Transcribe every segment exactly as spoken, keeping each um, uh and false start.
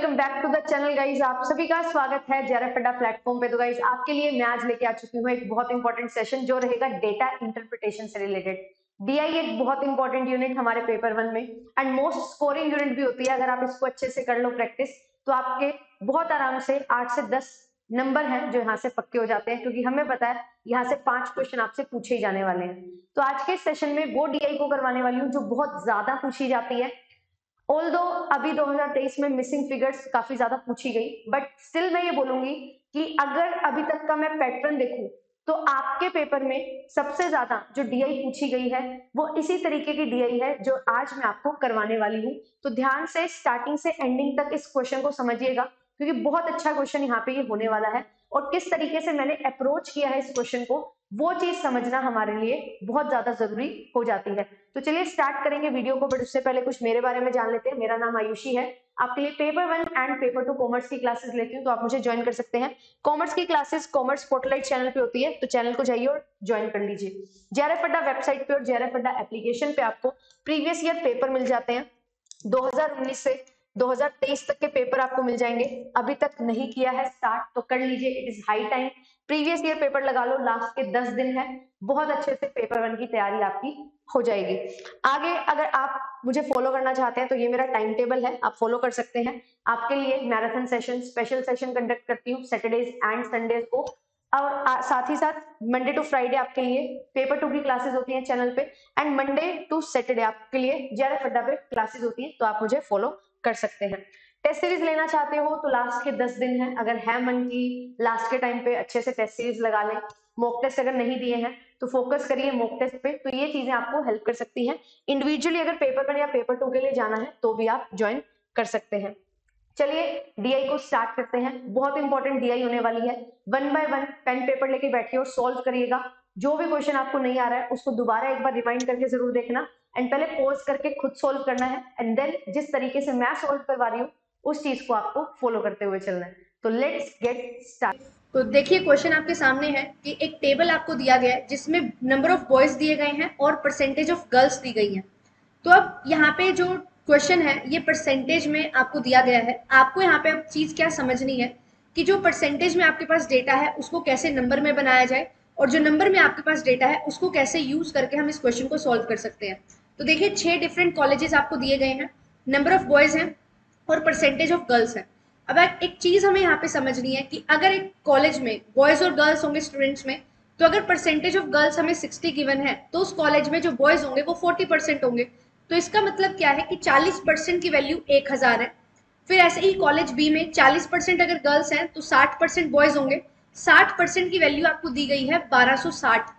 Welcome back to the channel guys. आप सभी का स्वागत है जेआरएफ अड्डा प्लेटफॉर्म पे। तो गाइज आपके लिए मैं आज लेके आ चुकी हूँ एक बहुत इंपॉर्टेंट सेशन जो रहेगा डेटा इंटरप्रिटेशन से रिलेटेड। डीआई एक बहुत इंपॉर्टेंट यूनिट हमारे पेपर वन में एंड मोस्ट स्कोरिंग यूनिट भी होती है। अगर आप इसको अच्छे से कर लो प्रैक्टिस तो आपके बहुत आराम से आठ से दस नंबर हैं जो यहाँ से पक्के हो जाते हैं, क्योंकि हमें पता है यहाँ से पांच क्वेश्चन आपसे पूछे ही जाने वाले हैं। तो आज के सेशन में वो डीआई को करवाने वाली हूँ जो बहुत ज्यादा पूछी जाती है। ऑल्दो अभी दो हज़ार तेईस में मिसिंग फिगर्स काफी ज्यादा पूछी गई, बट स्टिल मैं ये बोलूंगी कि अगर अभी तक का मैं पैटर्न देखूं तो आपके पेपर में सबसे ज्यादा जो डीआई पूछी गई है वो इसी तरीके की डीआई है जो आज मैं आपको करवाने वाली हूँ। तो ध्यान से स्टार्टिंग से एंडिंग तक इस क्वेश्चन को समझिएगा, क्योंकि बहुत अच्छा क्वेश्चन यहाँ पे ये होने वाला है और किस तरीके से मैंने अप्रोच किया है इस क्वेश्चन को वो चीज समझना हमारे लिए बहुत ज्यादा जरूरी हो जाती है। तो चलिए स्टार्ट करेंगे वीडियो को, बट उससे पहले कुछ मेरे बारे में जान लेते हैं। मेरा नाम आयुषी है। आपके लिए paper one and paper two commerce की क्लासेस लेती हूँ, तो आप मुझे ज्वाइन कर सकते हैं। कॉमर्स की क्लासेस कॉमर्स स्पॉटलाइट चैनल पे होती है, तो चैनल को जाइए और ज्वाइन कर लीजिए। जेआरएफ अड्डा वेबसाइट पे और जेआरएफ अड्डा एप्लीकेशन पे आपको प्रीवियस ईयर पेपर मिल जाते हैं। दो हज़ार उन्नीस से दो हज़ार तेईस तक के पेपर आपको मिल जाएंगे। अभी तक नहीं किया है स्टार्ट तो कर लीजिए, it is high time. Previous year paper लगा लो, लास्ट के दस दिन है, बहुत अच्छे से पेपर वन की तैयारी आपकी हो जाएगी। आगे अगर आप मुझे फॉलो करना चाहते हैं तो ये मेरा टाइम टेबल है, आप फॉलो कर सकते हैं। आपके लिए marathon session, special session conduct करती हूँ सैटरडेज एंड संडेज को, और साथ ही साथ मंडे टू फ्राइडे आपके लिए पेपर टू की क्लासेस होती हैं चैनल पे, एंड मंडे टू सैटरडे आपके लिए जेआरएफ अड्डा पे क्लासेस होती हैं, तो आप मुझे फॉलो कर सकते हैं। टेस्ट सीरीज लेना चाहते हो तो लास्ट के दस दिन है, अगर है मन की लास्ट के टाइम पे अच्छे से टेस्ट सीरीज लगा लें। मॉक टेस्ट अगर नहीं दिए हैं तो फोकस करिए मॉक टेस्ट पे, तो ये चीजें आपको हेल्प कर सकती हैं। इंडिविजुअली अगर पेपर वन या पेपर टू के लिए जाना है तो भी आप ज्वाइन कर सकते हैं। चलिए डीआई को स्टार्ट करते हैं। बहुत इंपॉर्टेंट डीआई होने वाली है। One by one pen paper लेके बैठिए और सॉल्व करिएगा। जो भी क्वेश्चन आपको नहीं आ रहा है उसको दोबारा एक बार रिमाइंड करके जरूर देखना, एंड पहले पॉज करके खुद सॉल्व करना है, एंड देन जिस तरीके से मैं सॉल्व करवा रही हूँ उस चीज को आपको फॉलो करते हुए चलना है। तो लेट्स गेट स्टार्ट। तो देखिए क्वेश्चन आपके सामने है कि एक टेबल आपको दिया गया है जिसमें नंबर ऑफ बॉयज दिए गए हैं और परसेंटेज ऑफ गर्ल्स दी गई हैं। तो अब यहाँ पे जो क्वेश्चन है ये परसेंटेज में आपको दिया गया है। आपको यहाँ पे अब चीज क्या समझनी है कि जो परसेंटेज में आपके पास डेटा है उसको कैसे नंबर में बनाया जाए, और जो नंबर में आपके पास डेटा है उसको कैसे यूज करके हम इस क्वेश्चन को सॉल्व कर सकते हैं। तो देखिए छह डिफरेंट कॉलेजेस आपको दिए गए हैं, नंबर ऑफ बॉयज हैं और परसेंटेज ऑफ गर्ल्स है। अब एक चीज हमें यहाँ पे समझनी है कि अगर एक कॉलेज में बॉयज और गर्ल्स होंगे स्टूडेंट्स में, तो अगर परसेंटेज ऑफ गर्ल्स हमें साठ गिवन है तो उस कॉलेज में जो बॉयज होंगे वो चालीस परसेंट होंगे। तो इसका मतलब क्या है कि चालीस परसेंट की वैल्यू एक हज़ार है। फिर ऐसे ही कॉलेज बी में चालीस परसेंट अगर गर्ल्स हैं तो साठ परसेंट बॉयज होंगे। साठ परसेंट की वैल्यू आपको दी गई है बारह सौ साठ।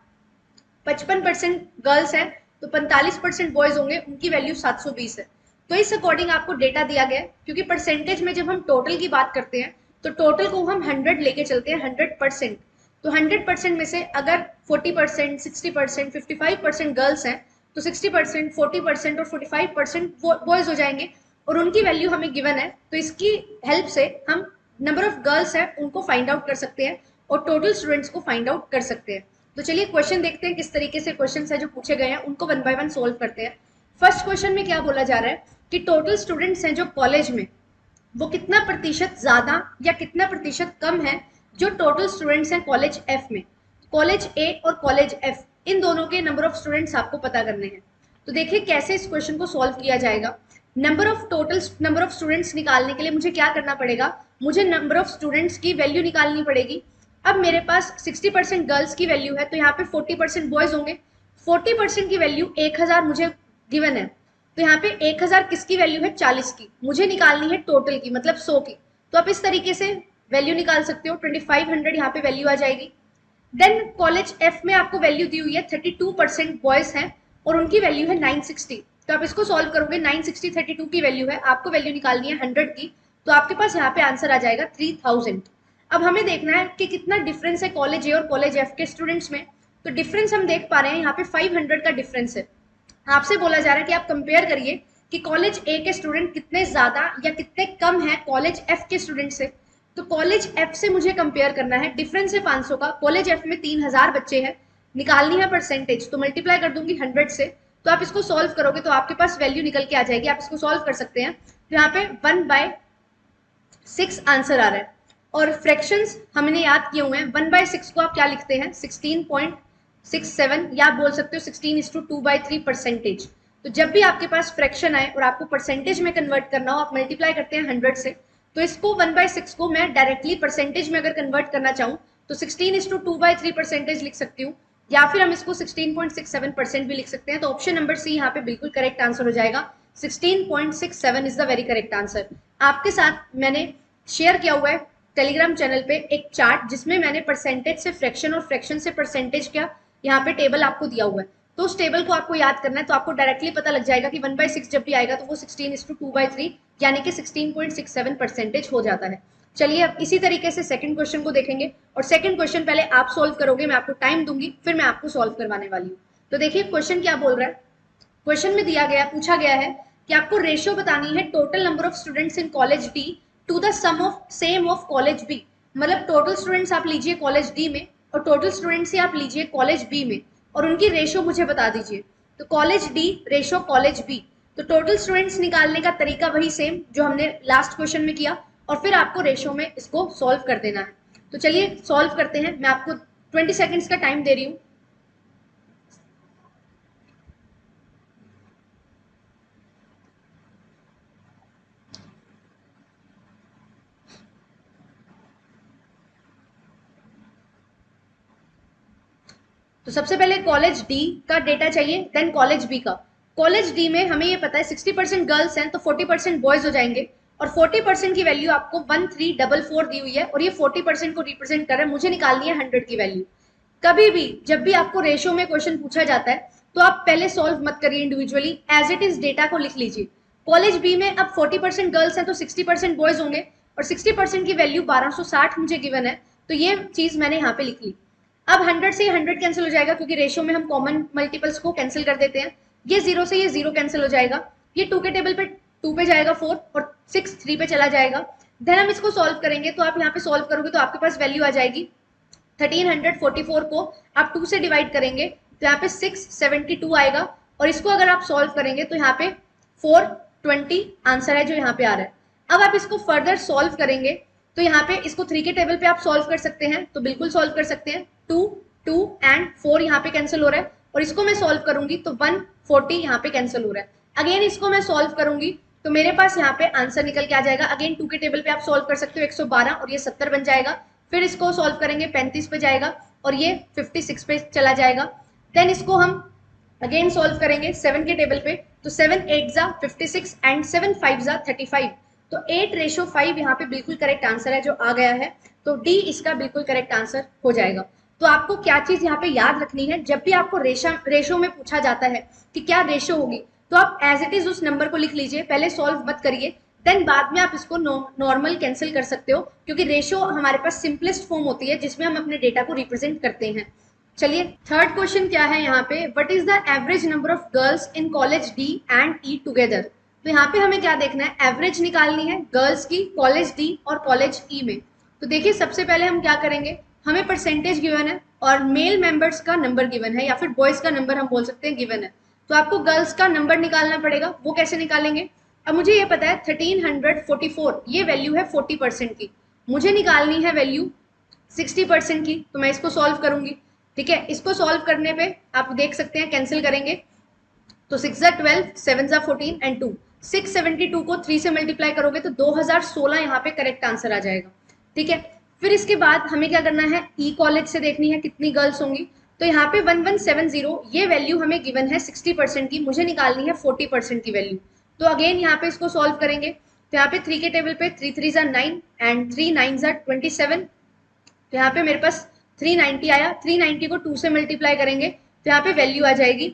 पचपन परसेंट गर्ल्स हैं तो पैंतालीस परसेंट बॉयज होंगे, उनकी वैल्यू सात सौ बीस है। तो इस अकॉर्डिंग आपको डेटा दिया गया है, क्योंकि परसेंटेज में जब हम टोटल की बात करते हैं तो टोटल को हम हंड्रेड लेके चलते हैं, हंड्रेड परसेंट। तो हंड्रेड परसेंट में से अगर forty percent, sixty percent, fifty five percent girls हैं तो सिक्सटी परसेंट, फोर्टी परसेंट और फोर्टी फाइव परसेंट बॉयज हो जाएंगे, और उनकी वैल्यू हमें गिवन है। तो इसकी हेल्प से हम नंबर ऑफ गर्ल्स है उनको फाइंड आउट कर सकते हैं और टोटल स्टूडेंट्स को फाइंड आउट कर सकते हैं। तो चलिए क्वेश्चन देखते हैं किस तरीके से क्वेश्चन है जो पूछे गए हैं उनको वन बाय वन सोल्व करते हैं। फर्स्ट क्वेश्चन में क्या बोला जा रहा है कि टोटल स्टूडेंट्स हैं जो कॉलेज में वो कितना प्रतिशत ज्यादा या कितना प्रतिशत कम है जो टोटल स्टूडेंट्स हैं कॉलेज एफ में। कॉलेज ए और कॉलेज एफ इन दोनों के नंबर ऑफ स्टूडेंट्स आपको पता करने हैं। तो देखिए कैसे इस क्वेश्चन को सॉल्व किया जाएगा। Number of total number of students निकालने के लिए मुझे क्या करना पड़ेगा, मुझे नंबर ऑफ स्टूडेंट्स की वैल्यू निकालनी पड़ेगी। अब मेरे पास साठ परसेंट गर्ल्स की वैल्यू है तो यहाँ पे चालीस परसेंट बॉयज होंगे। चालीस परसेंट की वैल्यू एक हज़ार मुझे गिवन है, तो यहाँ पे एक हज़ार किसकी वैल्यू है, चालीस की। मुझे निकालनी है टोटल की, मतलब सौ की। तो आप इस तरीके से वैल्यू निकाल सकते हो, पच्चीस सौ यहाँ पे वैल्यू आ जाएगी। देन कॉलेज एफ में आपको वैल्यू दी हुई है बत्तीस परसेंट बॉयज हैं और उनकी वैल्यू है नौ सौ साठ। तो आप इसको सॉल्व करोगे, नौ सौ साठ बत्तीस की वैल्यू है, आपको वैल्यू निकालनी है सौ की, तो आपके पास यहाँ पे आंसर आ जाएगा तीन हज़ार। अब हमें देखना है कि कितना डिफरेंस है कॉलेज ए और कॉलेज एफ के स्टूडेंट्स में। तो डिफरेंस हम देख पा रहे हैं यहाँ पे पाँच सौ का डिफरेंस है। आपसे बोला जा रहा है कि आप कंपेयर करिए कि कॉलेज ए के स्टूडेंट कितने ज्यादा या कितने कम है कॉलेज एफ के स्टूडेंट से। तो कॉलेज एफ से मुझे कंपेयर करना है, डिफरेंस है पाँच सौ का, कॉलेज एफ में तीन हज़ार बच्चे हैं, निकालनी है परसेंटेज, तो मल्टीप्लाई कर दूंगी हंड्रेड से। तो आप इसको सॉल्व करोगे तो आपके पास वैल्यू निकल के आ जाएगी, आप इसको सॉल्व कर सकते हैं। तो यहाँ पे वन बाय सिक्स आंसर आ रहा है। और फ्रैक्शंस हमने याद किए हुए हैं, वन बाय सिक्स को आप क्या लिखते हैं, सिक्सटीन पॉइंट सिक्स सेवन, या आप बोल सकते हो sixteen is two two by three percentage. तो जब भी आपके पास फ्रैक्शन आए और आपको परसेंटेज में कन्वर्ट करना हो, आप मल्टीप्लाई करते हैं हंड्रेड से, तो इसको वन बाय सिक्स को मैं डायरेक्टली परसेंटेज में अगर कन्वर्ट करना चाहूँ तो sixteen is two two by three percentage लिख सकती हूँ, या फिर हम इसको sixteen point six seven percent भी लिख सकते हैं। तो ऑप्शन नंबर सी यहाँ पे बिल्कुल करेक्ट आंसर हो जाएगा, sixteen point six seven is the very correct answer. आपके साथ मैंने शेयर किया हुआ है टेलीग्राम चैनल पे एक चार्ट, जिसमें मैंने परसेंटेज से फ्रैक्शन और फ्रैक्शन से परसेंटेज क्या यहाँ पे टेबल आपको दिया हुआ है। तो उस टेबल को आपको याद करना है, तो आपको डायरेक्टली पता लग जाएगा कि वन बाई सिक्स जब भी आएगा तो वो sixteen is two two by three यानी कि sixteen point six seven percentage हो जाता है। चलिए अब इसी तरीके से सेकंड क्वेश्चन को देखेंगे, और सेकंड क्वेश्चन पहले आप सॉल्व करोगे, मैं आपको टाइम दूंगी, फिर मैं आपको सॉल्व करवाने वाली हूँ। तो देखिए क्वेश्चन क्या बोल रहा है। क्वेश्चन में दिया गया पूछा गया है कि आपको रेशियो बतानी है total number of students in college D to the sum of same of college B. मतलब टोटल स्टूडेंट्स आप लीजिए कॉलेज डी में और टोटल स्टूडेंट्स ही आप लीजिए कॉलेज बी में, और उनकी रेशियो मुझे बता दीजिए। तो college D ratio college B, तो टोटल स्टूडेंट्स निकालने का तरीका वही सेम जो हमने लास्ट क्वेश्चन में किया, और फिर आपको रेशियो में इसको सॉल्व कर देना है। तो चलिए सॉल्व करते हैं, मैं आपको ट्वेंटी सेकेंड्स का टाइम दे रही हूँ। तो सबसे पहले कॉलेज डी का डेटा चाहिए, देन कॉलेज बी का। कॉलेज डी में हमें ये पता है सिक्सटी परसेंट गर्ल्स हैं तो फोर्टी परसेंट बॉयज हो जाएंगे, और फोर्टी परसेंट की वैल्यू आपको वन थ्री डबल फोर दी हुई है, और ये फोर्टी परसेंट को रिप्रेजेंट कर रहा है, मुझे निकालनी है हंड्रेड की वैल्यू। कभी भी जब भी आपको रेशियो में क्वेश्चन पूछा जाता है तो आप पहले सॉल्व मत करिए individually, as it is data को लिख लीजिए। कॉलेज बी में अब फोर्टी परसेंट गर्ल्स हैं तो सिक्सटी परसेंट बॉयज होंगे, और सिक्सटी परसेंट की वैल्यू बारह सौ साठ मुझे गिवन है, तो ये चीज मैंने यहाँ पे लिख ली। अब हंड्रेड से हंड्रेड कैंसिल हो जाएगा, क्योंकि रेशियो में हम कॉमन मल्टीपल्स को कैंसिल कर देते हैं। ये जीरो से ये जीरो कैंसिल हो जाएगा, ये टू के टेबल पे टू पे जाएगा फोर, और सिक्स थ्री पे चला जाएगा। देन हम इसको सॉल्व करेंगे, तो आप यहाँ पे सॉल्व करोगे तो आपके पास वैल्यू आ जाएगी थर्टीन फोर्टी फोर को आप टू से डिवाइड करेंगे तो यहाँ पे सिक्स सेवेंटी टू आएगा, और इसको अगर आप सॉल्व करेंगे तो यहाँ पे फोर ट्वेंटी आंसर है जो यहाँ पे आ रहा है। अब आप इसको फर्दर सॉल्व करेंगे तो यहाँ पे इसको थ्री के टेबल पे आप सॉल्व कर सकते हैं, तो बिल्कुल सॉल्व कर सकते हैं। टू टू एंड फोर यहाँ पे कैंसिल हो रहा है, और इसको मैं सॉल्व करूंगी तो वन फोर्टी यहाँ पे कैंसिल हो रहा है। अगेन इसको मैं सॉल्व करूंगी तो मेरे पास यहाँ पे आंसर निकल के आ जाएगा। अगेन टू के टेबल पे आप सॉल्व कर सकते हो, एक सौ बारह और ये सत्तर बन जाएगा। फिर इसको सॉल्व करेंगे पैंतीस पे जाएगा, और ये फिफ्टी सिक्स पे चला जाएगा। देन इसको हम अगेन सॉल्व करेंगे सेवन के टेबल पे, तो सेवन एट जा fifty six and seven five जा थर्टी फाइव, तो एट रेशो फाइव यहाँ पे बिल्कुल करेक्ट आंसर है जो आ गया है, तो डी इसका बिल्कुल करेक्ट आंसर हो जाएगा। तो आपको क्या चीज यहाँ पे याद रखनी है, जब भी आपको रेशा रेशो में पूछा जाता है कि क्या रेशो होगी, तो आप एज इट इज उस नंबर को लिख लीजिए, पहले सॉल्व मत करिए, देन बाद में आप इसको नॉर्मल कैंसिल कर सकते हो, क्योंकि रेशो हमारे पास सिंपलेस्ट फॉर्म होती है जिसमें हम अपने डेटा को रिप्रेजेंट करते हैं। चलिए थर्ड क्वेश्चन क्या है यहाँ पे, what is the average number of girls in college D and E together. तो यहाँ पे हमें क्या देखना है, एवरेज निकालनी है गर्ल्स की कॉलेज डी और कॉलेज ई में। तो देखिए सबसे पहले हम क्या करेंगे, हमें परसेंटेज गिवन है और मेल मेंबर्स का नंबर गिवन है, या फिर बॉयज का नंबर हम बोल सकते हैं गिवन है, तो आपको गर्ल्स का नंबर निकालना पड़ेगा। वो कैसे निकालेंगे, अब मुझे ये पता है थर्टीन फोर्टी फोर ये वैल्यू है फोर्टी परसेंट की, मुझे निकालनी है वैल्यू सिक्सटी परसेंट की, तो मैं इसको सॉल्व करूंगी। ठीक है, इसको सॉल्व करने पे आप देख सकते हैं कैंसिल करेंगे तो सिक्स जा ट्वेल्व, सेवन जा fourteen and two, six seventy two को थ्री से मल्टीप्लाई करोगे तो दो हजार सोलह यहाँ पे करेक्ट आंसर आ जाएगा। ठीक है, फिर इसके बाद हमें क्या करना है, ई कॉलेज से देखनी है कितनी गर्ल्स होंगी, तो यहाँ पे वन वन सेवन जीरो ये वैल्यू हमें गिवन है सिक्सटी परसेंट की, मुझे निकालनी है फोर्टी परसेंट की वैल्यू। तो अगेन यहाँ पे इसको सॉल्व करेंगे, तो यहाँ पे थ्री के टेबल पे थ्री थ्री जा नाइन एंड थ्री नाइन जा ट्वेंटी सेवन, तो यहाँ पे मेरे पास थ्री नाइंटी आया, थ्री नाइंटी को टू से मल्टीप्लाई करेंगे तो यहाँ पे वैल्यू आ जाएगी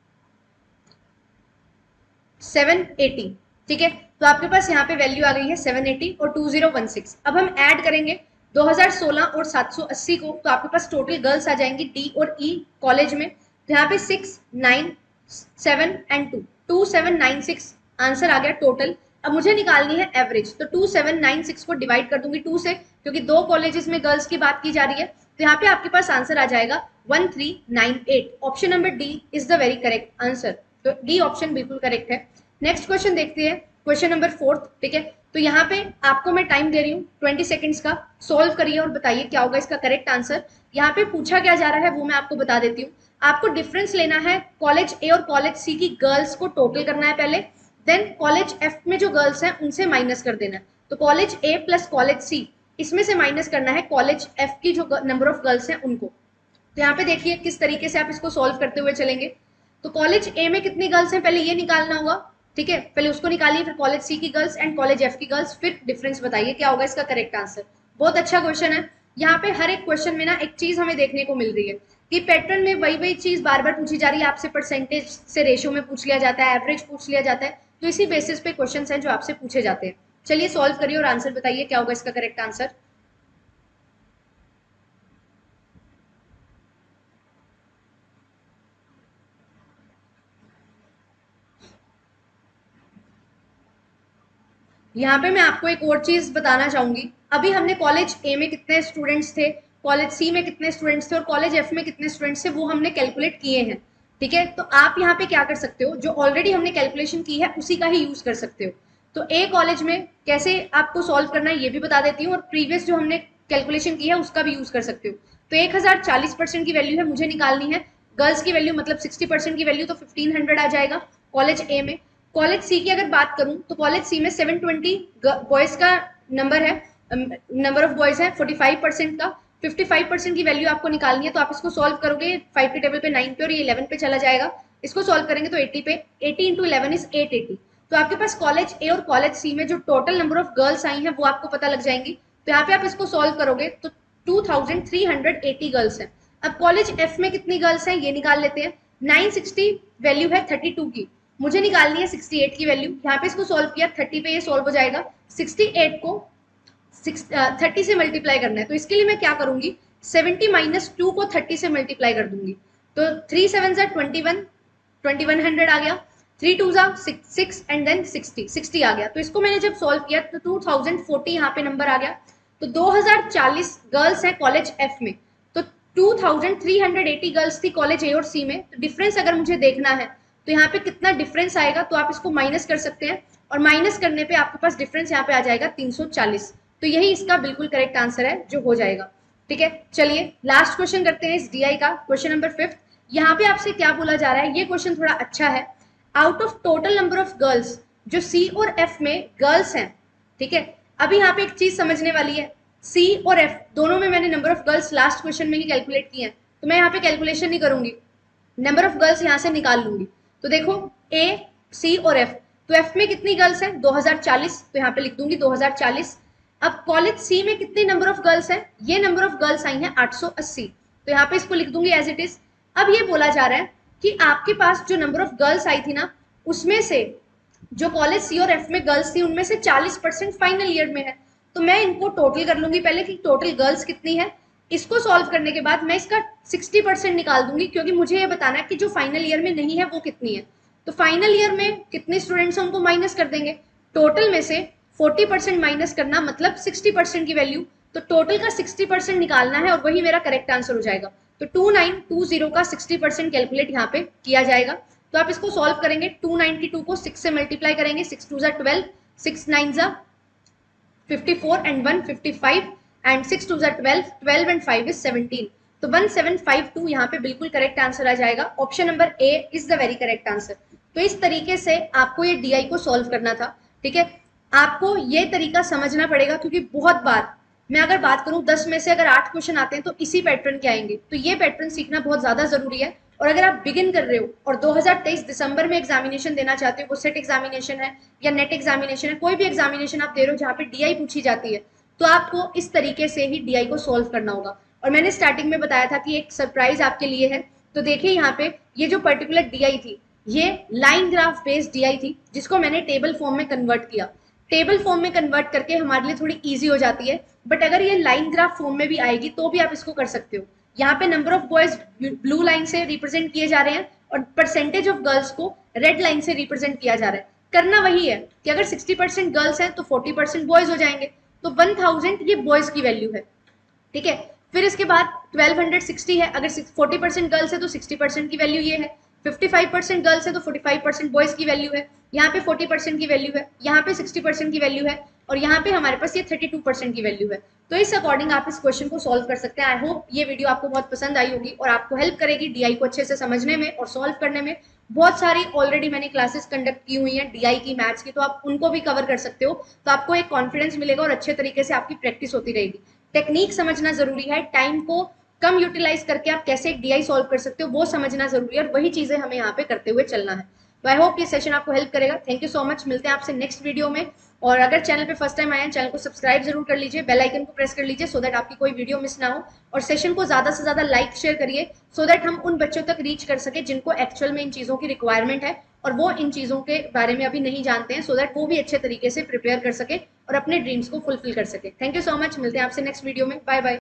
सेवन एटी। ठीक है, तो आपके पास यहाँ पे वैल्यू आ गई है सेवन एटी और टू जीरो वन सिक्स। अब हम ऐड करेंगे दो हजार सोलह और सात सौ अस्सी को, तो आपके पास टोटल गर्ल्स आ जाएंगी डी और ई कॉलेज में, तो यहाँ पे six nine seven and two, two seven nine six answer आ गया टोटल। अब मुझे निकालनी है एवरेज, तो टू सेवन नाइन सिक्स को डिवाइड कर दूंगी टू से, क्योंकि दो कॉलेजेस में गर्ल्स की बात की जा रही है, तो यहाँ पे आपके पास आंसर आ जाएगा one three nine eight. Option number D is the very correct answer, तो डी ऑप्शन बिल्कुल करेक्ट है। नेक्स्ट क्वेश्चन देखते हैं, क्वेश्चन नंबर फोर्थ। ठीक है, तो यहाँ पे आपको मैं टाइम दे रही हूँ ट्वेंटी सेकेंड्स का, सॉल्व करिए और बताइए क्या होगा इसका करेक्ट आंसर। यहाँ पे पूछा क्या जा रहा है वो मैं आपको बता देती हूँ। आपको डिफरेंस लेना है कॉलेज ए और कॉलेज सी की गर्ल्स को टोटल करना है पहले, देन कॉलेज एफ में जो गर्ल्स हैं उनसे माइनस कर देना है। तो college A plus college C इसमें से माइनस करना है कॉलेज एफ की जो नंबर ऑफ गर्ल्स हैं उनको। तो यहाँ पे देखिए किस तरीके से आप इसको सॉल्व करते हुए चलेंगे। तो कॉलेज ए में कितनी गर्ल्स हैं पहले ये निकालना होगा, ठीक है, पहले उसको निकालिए, फिर कॉलेज सी की गर्ल्स एंड कॉलेज एफ की गर्ल्स, फिर डिफरेंस बताइए क्या होगा इसका करेक्ट आंसर। बहुत अच्छा क्वेश्चन है। यहाँ पे हर एक क्वेश्चन में ना एक चीज हमें देखने को मिल रही है कि पैटर्न में वही वही चीज बार बार पूछी जा रही है, आपसे परसेंटेज से रेशियो में पूछ लिया जाता है, एवरेज पूछ लिया जाता है, तो इसी बेसिस पे क्वेश्चन हैं जो आपसे पूछे जाते हैं। चलिए सॉल्व करिए और आंसर बताइए क्या होगा इसका करेक्ट आंसर। यहाँ पे मैं आपको एक और चीज बताना चाहूंगी। अभी हमने कॉलेज ए में कितने स्टूडेंट्स थे, कॉलेज सी में कितने स्टूडेंट्स थे और कॉलेज एफ में कितने स्टूडेंट्स थे वो हमने कैलकुलेट किए हैं, ठीक है। तो आप यहाँ पे क्या कर सकते हो, जो ऑलरेडी हमने कैलकुलेशन की है उसी का ही यूज कर सकते हो। तो ए कॉलेज में कैसे आपको सॉल्व करना है ये भी बता देती हूँ, और प्रीवियस जो हमने कैलकुलेशन की है उसका भी यूज कर सकते हो। तो एक हजार चालीस परसेंट की वैल्यू है, मुझे निकालनी है गर्ल्स की वैल्यू, मतलब सिक्सटी परसेंट की वैल्यू, तो फिफ्टीन हंड्रेड आ जाएगा कॉलेज ए में। कॉलेज सी की अगर बात करूं तो कॉलेज सी में सेवन ट्वेंटी बॉयज का नंबर है, नंबर ऑफ बॉयज है फोर्टी फाइव परसेंट का, फिफ्टी फाइव परसेंट की वैल्यू आपको निकालनी है। तो आप इसको सॉल्व करोगे फाइव के टेबल पे नाइन पे और ये इलेवन पे चला जाएगा, इसको सॉल्व करेंगे तो एटी पे, eighty into eleven is eight eighty. तो आपके पास कॉलेज ए और कॉलेज सी में जो टोटल नंबर ऑफ गर्ल्स आई हैं वो आपको पता लग जाएंगी। तो यहाँ पे आप इसको सॉल्व करोगे तो two thousand three hundred eighty girls हैं। अब कॉलेज एफ में कितनी गर्ल्स हैं ये निकाल लेते हैं। नाइन सिक्सटी वैल्यू है थर्टी टू की, मुझे निकालनी है सिक्सटी एट की वैल्यू। यहाँ पे इसको सॉल्व किया, थर्टी पे ये सॉल्व हो जाएगा, सिक्सटी एट को थर्टी से मल्टीप्लाई करना है। तो इसके लिए मैं क्या करूंगी, सेवेंटी माइनस टू को थर्टी से मल्टीप्लाई कर दूंगी। तो थ्री सेवन जा twenty one, twenty one hundred आ गया, थ्री टू जा six and then sixty, sixty आ गया। तो इसको मैंने जब सॉल्व किया तो टू थाउजेंड फोर्टी यहाँ पे नंबर आ गया। तो दो हजार चालीस गर्ल्स हैं कॉलेज एफ में, तो two thousand three hundred eighty girls थी कॉलेज ए और सी में। तो डिफरेंस अगर मुझे देखना है तो यहाँ पे कितना डिफरेंस आएगा, तो आप इसको माइनस कर सकते हैं, और माइनस करने पे आपके पास डिफरेंस यहाँ पे आ जाएगा तीन सौ चालीस। तो यही इसका बिल्कुल करेक्ट आंसर है जो हो जाएगा, ठीक है। चलिए लास्ट क्वेश्चन करते हैं इस डीआई का, क्वेश्चन नंबर फिफ्थ। यहाँ पे आपसे क्या बोला जा रहा है, ये क्वेश्चन थोड़ा अच्छा है। Out of total number of girls, जो सी और एफ में गर्ल्स हैं, ठीक है। अभी यहाँ पे एक चीज समझने वाली है, सी और एफ दोनों में मैंने number of girls last question में ही कैलकुलेट किए हैं, तो मैं यहाँ पे कैलकुलेशन नहीं करूंगी, नंबर ऑफ गर्ल्स यहाँ से निकाल लूंगी। तो देखो ए सी और एफ, तो एफ में कितनी गर्ल्स हैं दो हजार चालीस, तो यहाँ पे लिख दूंगी दो हजार चालीस। अब कॉलेज सी में कितनी नंबर ऑफ गर्ल्स हैं, ये नंबर ऑफ गर्ल्स आई हैं आठ सौ अस्सी, तो यहाँ पे इसको लिख दूंगी एज इट इज। अब ये बोला जा रहा है कि आपके पास जो नंबर ऑफ गर्ल्स आई थी ना, उसमें से जो कॉलेज सी और एफ में गर्ल्स थी उनमें से चालीस परसेंट फाइनल ईयर में है। तो मैं इनको टोटल कर लूंगी पहले कि टोटल गर्ल्स कितनी है, इसको सॉल्व करने के बाद मैं इसका सिक्सटी परसेंट निकाल दूंगी, क्योंकि मुझे ये बताना है कि जो फाइनल ईयर में नहीं है वो कितनी है। तो फाइनल ईयर में कितने स्टूडेंट्स हैं उनको माइनस कर देंगे, टोटल में से फोर्टी परसेंट माइनस करना मतलब सिक्सटी परसेंट की वैल्यू, तो टोटल का सिक्सटी परसेंट निकालना है और वही मेरा करेक्ट आंसर हो जाएगा। तो टू नाइन टू जीरो का सिक्सटी परसेंट कैलकुलेट यहाँ पे किया जाएगा। तो आप इसको सॉल्व करेंगे, टू नाइन्टी टू को सिक्स से मल्टीप्लाई करेंगे, सिक्स टू जा ट्वेल्व, सिक्स नाइन जा fifty four and one fifty five and six two जा twelve, twelve and five is seventeen, तो वन सेवन फाइव टू यहाँ पे बिल्कुल करेक्ट आंसर आ जाएगा। Option number A is the very correct answer. तो इस तरीके से आपको ये डीआई को सॉल्व करना था, ठीक है। आपको ये तरीका समझना पड़ेगा, क्योंकि बहुत बार मैं अगर बात करूं दस में से अगर आठ क्वेश्चन आते हैं तो इसी पैटर्न के आएंगे, तो ये पैटर्न सीखना बहुत ज्यादा जरूरी है। और अगर आप बिगिन कर रहे हो और दो हजार तेईस दिसंबर में एग्जामिनेशन देना चाहते हो, वो सेट एग्जामिनेशन है या नेट एग्जामिनेशन है, कोई भी एग्जामिनेशन आप दे रहे हो जहाँ पे डीआई पूछी जाती है, तो आपको इस तरीके से ही डीआई को सॉल्व करना होगा। और मैंने स्टार्टिंग में बताया था कि एक सरप्राइज आपके लिए है। तो देखिए यहाँ पे ये जो पर्टिकुलर डीआई थी, ये लाइन ग्राफ बेस्ड डीआई थी, जिसको मैंने टेबल फॉर्म में कन्वर्ट किया। टेबल फॉर्म में कन्वर्ट करके हमारे लिए थोड़ी इजी हो जाती है, बट अगर ये लाइन ग्राफ फॉर्म में भी आएगी तो भी आप इसको कर सकते हो। यहाँ पे number of boys blue line से रिप्रेजेंट किए जा रहे हैं और परसेंटेज ऑफ गर्ल्स को रेड लाइन से रिप्रेजेंट किया जा रहा है। करना वही है कि अगर सिक्सटी परसेंट गर्ल्स हैं तो फोर्टी परसेंट बॉयज हो जाएंगे, तो वन थाउजेंड ये बॉयज की वैल्यू है, ठीक है। फिर इसके बाद ट्वेल्व हंड्रेड सिक्सटी है, अगर फोर्टी परसेंट गर्ल्स है तो सिक्सटी परसेंट की वैल्यू ये है। फिफ्टी फाइव परसेंट गर्ल्स है तो फोर्टी फाइव परसेंट बॉयज की वैल्यू है, यहाँ पे फोर्टी परसेंट की वैल्यू है, यहाँ पे सिक्सटी परसेंट की वैल्यू है, और यहाँ पे हमारे पास ये थर्टी टू परसेंट की वैल्यू है। तो इस अकॉर्डिंग आप इस क्वेश्चन को सॉल्व कर सकते हैं। आई होप ये वीडियो आपको बहुत पसंद आई होगी और आपको हेल्प करेगी डीआई को अच्छे से समझने में और सॉल्व करने में। बहुत सारी ऑलरेडी मैंने क्लासेस कंडक्ट की हुई हैं डीआई की, मैथ्स की, तो आप उनको भी कवर कर सकते हो। तो आपको एक कॉन्फिडेंस मिलेगा और अच्छे तरीके से आपकी प्रैक्टिस होती रहेगी। टेक्निक समझना जरूरी है, टाइम को कम यूटिलाइज करके आप कैसे एक डीआई सॉल्व कर सकते हो वो समझना जरूरी है, और वही चीजें हमें यहाँ पे करते हुए चलना है। तो आई होप ये सेशन आपको हेल्प करेगा। थैंक यू सो मच, मिलते हैं आपसे नेक्स्ट वीडियो में। और अगर चैनल पे फर्स्ट टाइम आए हैं, चैनल को सब्सक्राइब जरूर कर लीजिए, बेल आइकन को प्रेस कर लीजिए सो दैट आपकी कोई वीडियो मिस ना हो, और सेशन को ज्यादा से ज्यादा लाइक शेयर करिए सो दैट हम उन बच्चों तक रीच कर सके जिनको एक्चुअल में इन चीजों की रिक्वायरमेंट है और वो इन चीजों के बारे में अभी नहीं जानते हैं, सो दैट वो भी अच्छे तरीके से प्रिपेयर कर सके और अपने ड्रीम्स को फुलफिल कर सके। थैंक यू सो मच, मिलते हैं आपसे नेक्स्ट वीडियो में। Bye bye.